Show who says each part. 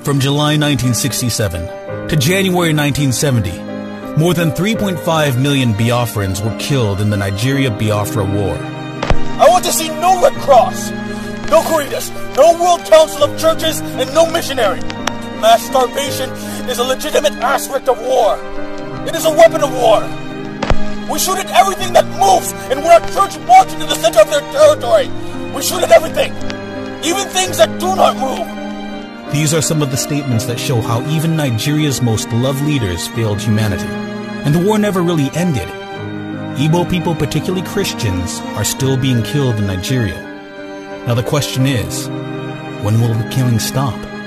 Speaker 1: From July 1967 to January 1970, more than 3.5 million Biafrans were killed in the Nigeria-Biafra War.
Speaker 2: I want to see no Red Cross, no Caritas, no World Council of Churches, and no missionary. Mass starvation is a legitimate aspect of war. It is a weapon of war. We shoot at everything that moves, and when our church marches into the center of their territory, we shoot at everything, even things that do not move.
Speaker 1: These are some of the statements that show how even Nigeria's most loved leaders failed humanity, and the war never really ended. Igbo people, particularly Christians, are still being killed in Nigeria. Now the question is, when will the killing stop?